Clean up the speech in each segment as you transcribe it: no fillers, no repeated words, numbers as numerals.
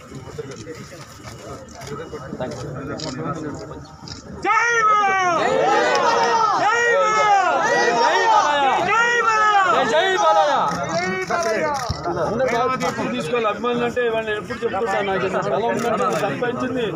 తీసుకోవాలి అభిమానులు అంటే వాళ్ళు ఎప్పుడు చెప్తుంటాను నాకు స్థలం ఉందంటే సంపాదించింది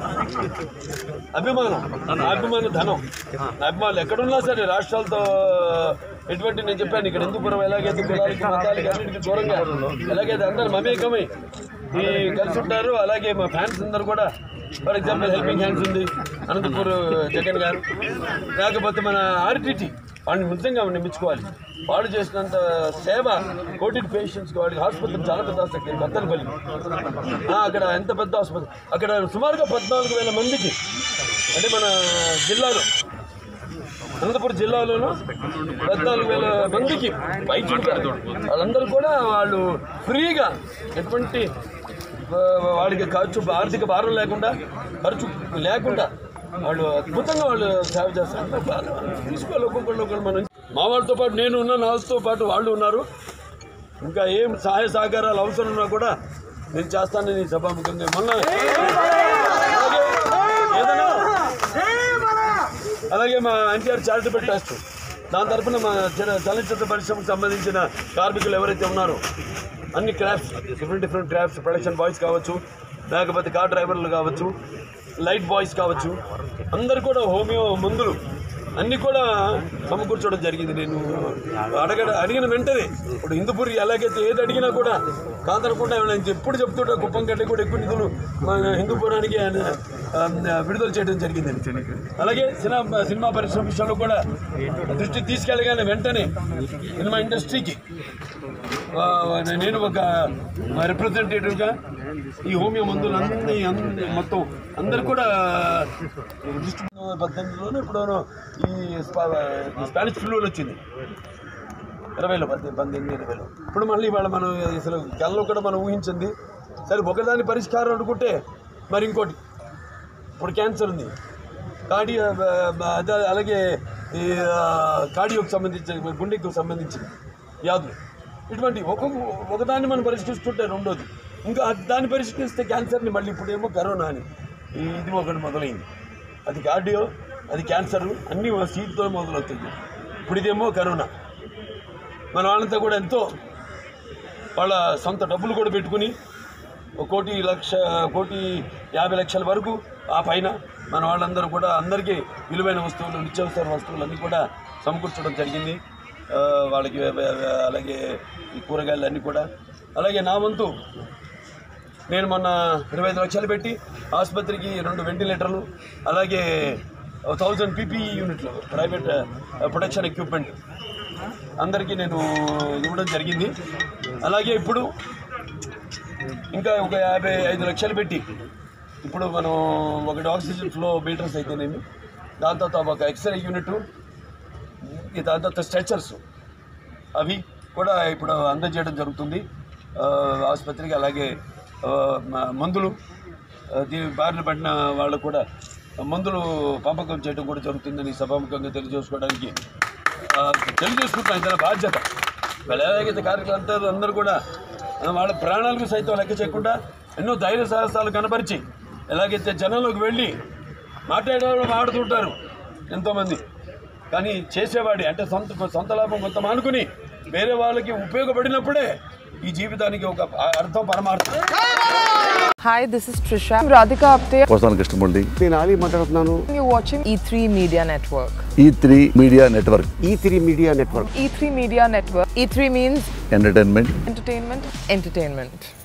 అభిమానం ధనం అభిమానులు ఎక్కడున్నా సరే రాష్ట్రాలతో ఎటువంటి నేను చెప్పాను ఇక్కడ హిందూపురం ఎలాగైతే కులాలకి మతాలకి అన్నింటికి దూరంగా ఎలాగైతే అందరు మమేకమై కలిసి ఉంటారు అలాగే మా ఫ్యాన్స్ అందరు కూడా ఫర్ ఎగ్జాంపుల్ హెల్పింగ్ హ్యాండ్స్ ఉంది అనంతపూర్ జగన్ గారు లేకపోతే మన ఆర్టీటీ వాడిని నిజంగా నియమించుకోవాలి వాళ్ళు చేసినంత సేవ కోవిడ్ పేషెంట్స్కి వాడికి ఆసుపత్రి చాలా పెద్ద ఆసుపత్రి బత్తలపల్లి అక్కడ ఎంత పెద్ద ఆసుపత్రి అక్కడ సుమారుగా 14,000 మందికి అంటే మన జిల్లాలో అనంతపురం జిల్లాలోనూ 14,000 మందికి వైద్యులు వాళ్ళందరూ కూడా వాళ్ళు ఫ్రీగా ఎటువంటి వాడికి ఖర్చు ఆర్థిక భారం లేకుండా ఖర్చు లేకుండా వాళ్ళు అద్భుతంగా వాళ్ళు సేవ చేస్తారు తీసుకోవాలి ఒక్కొక్కళ్ళు మనం మా వాళ్ళతో పాటు నేను ఉన్నా నాతో పాటు వాళ్ళు ఉన్నారు ఇంకా ఏం సహాయ సహకారాలు అవసరం ఉన్నా కూడా నేను చేస్తానని సభాముఖంగా మొన్న అలాగే మా ఎన్టీఆర్ చారిటబుల్ ట్రస్ట్ దాని తరఫున మా చలనచిత్ర పరిశ్రమకు సంబంధించిన కార్మికులు ఎవరైతే ఉన్నారో అన్ని crafts different crafts production boys కావచ్చు లేకపోతే కార్ డ్రైవర్లు కావచ్చు లైట్ బాయ్స్ కావచ్చు అందరు కూడా హోమియో మందులు అన్నీ కూడా సమకూర్చడం జరిగింది నేను అడిగిన వెంటనే ఇప్పుడు హిందూపూర్ ఎలాగైతే ఏది అడిగినా కూడా కాదనకుండా నేను ఎప్పుడు చెప్తుంటా కుప్పం కంటే కూడా ఎక్కువ నిధులు మన హిందూపురానికి విడుదల చేయడం జరిగింది అలాగే సినిమా పరిశ్రమ విషయంలో కూడా దృష్టి తీసుకెళ్ళగానే వెంటనే సినిమా ఇండస్ట్రీకి నేను ఒక రిప్రజెంటేటివ్గా ఈ హోమియో మందులు అన్ని మొత్తం అందరు కూడా 2018లోనూ ఇప్పుడోనూ ఈ స్పానిష్ ఫ్లూ వచ్చింది 2020 ఇప్పుడు మళ్ళీ ఇవాళ మనం అసలు కళ్ళలో కూడా మనం ఊహించింది సరే ఒకదాని పరిష్కారం అనుకుంటే మరి ఇంకోటి ఇప్పుడు క్యాన్సర్ ఉంది అలాగే ఈ కార్డియోకి సంబంధించిన గుండెకు సంబంధించిన వ్యాధులు ఇటువంటి ఒకదాన్ని మనం పరిష్కరిస్తుంటే రెండోది ఇంకా దాన్ని పరిష్కరిస్తే క్యాన్సర్ని మళ్ళీ ఇప్పుడేమో కరోనా అని ఇది ఒకటి మొదలైంది అది కార్డియో అది క్యాన్సర్ అన్నీ సీట్తో మొదలవుతుంది ఇప్పుడు ఇదేమో కరోనా మన వాళ్ళంతా కూడా ఎంతో వాళ్ళ సొంత డబ్బులు కూడా పెట్టుకుని 1,50,00,000 వరకు ఆ పైన మన వాళ్ళందరూ కూడా అందరికీ విలువైన వస్తువులు నిత్యావసర వస్తువులు అన్నీ కూడా సమకూర్చడం జరిగింది వాళ్ళకి అలాగే ఈ కూరగాయలు అన్నీ కూడా అలాగే నా వంతు నేను మొన్న 25 లక్షలు పెట్టి ఆసుపత్రికి 2 వెంటిలేటర్లు అలాగే 1000 PPE యూనిట్లు ప్రైవేట్ ప్రొటెక్షన్ ఎక్విప్మెంట్ అందరికీ నేను ఇవ్వడం జరిగింది అలాగే ఇప్పుడు ఇంకా ఒక 55 లక్షలు పెట్టి ఇప్పుడు మనం ఒకటి ఆక్సిజన్ ఫ్లో మీటర్స్ అయితేనేమి దాని తర్వాత ఒక ఎక్స్రే యూనిట్ దాని తర్వాత స్ట్రెచర్స్ అవి కూడా ఇప్పుడు అందజేయడం జరుగుతుంది ఆసుపత్రికి అలాగే మందులు బారిన పడిన వాళ్ళకు కూడా మందులు పంపకం చేయడం కూడా జరుగుతుందని సభాముఖంగా తెలియజేసుకోవడానికి తెలియజేసుకుంటున్నాను తన బాధ్యత వాళ్ళు ఎలాగైతే కార్యకర్తలు అందరూ కూడా వాళ్ళ ప్రాణాలకు సైతం లెక్క చేయకుండా ఎన్నో ధైర్య సాహసాలు కనపరిచి ఎలాగైతే జనంలోకి వెళ్ళి మాట్లాడుతుంటారు ఎంతోమంది కానీ చేసేవాడి అంటే సొంత లాభం కొంత మానుకుని వేరే వాళ్ళకి ఉపయోగపడినప్పుడే ఈ జీవితానికి ఒక అర్థం పరమార్థం. Hi, this is Trisha. I'm Radhika Apte. వస్తాను కృష్ణమూర్తి. నేను ఆలీ మాట్లాడుతున్నాను. You're watching E3 Media Network. E3 Media Network. E3 Media Network. E3 Media Network. E3 means entertainment. Entertainment. Entertainment.